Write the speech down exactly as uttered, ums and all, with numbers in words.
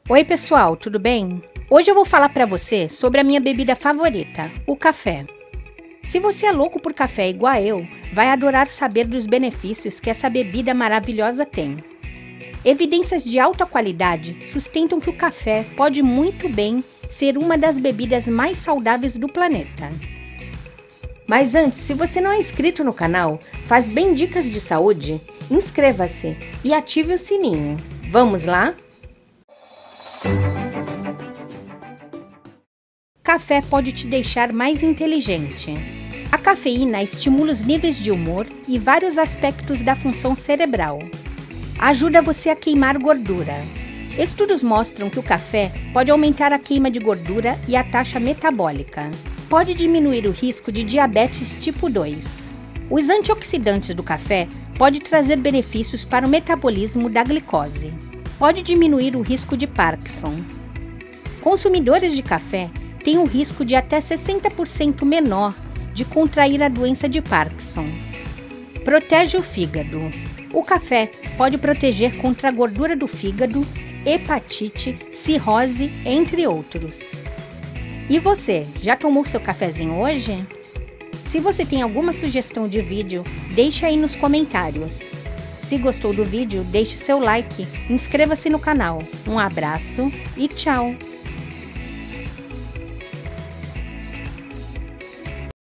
Oi pessoal, tudo bem? Hoje eu vou falar para você sobre a minha bebida favorita, o café. Se você é louco por café igual a eu, vai adorar saber dos benefícios que essa bebida maravilhosa tem. Evidências de alta qualidade sustentam que o café pode muito bem ser uma das bebidas mais saudáveis do planeta. Mas antes, se você não é inscrito no canal, faz bem dicas de saúde, inscreva-se e ative o sininho. Vamos lá? Café pode te deixar mais inteligente. A cafeína estimula os níveis de humor e vários aspectos da função cerebral. Ajuda você a queimar gordura. Estudos mostram que o café pode aumentar a queima de gordura e a taxa metabólica. Pode diminuir o risco de diabetes tipo dois. Os antioxidantes do café podem trazer benefícios para o metabolismo da glicose. Pode diminuir o risco de Parkinson. Consumidores de café têm um risco de até sessenta por cento menor de contrair a doença de Parkinson. Protege o fígado. O café pode proteger contra a gordura do fígado, hepatite, cirrose, entre outros. E você, já tomou seu cafezinho hoje? Se você tem alguma sugestão de vídeo, deixe aí nos comentários. Se gostou do vídeo, deixe seu like, inscreva-se no canal. Um abraço e tchau!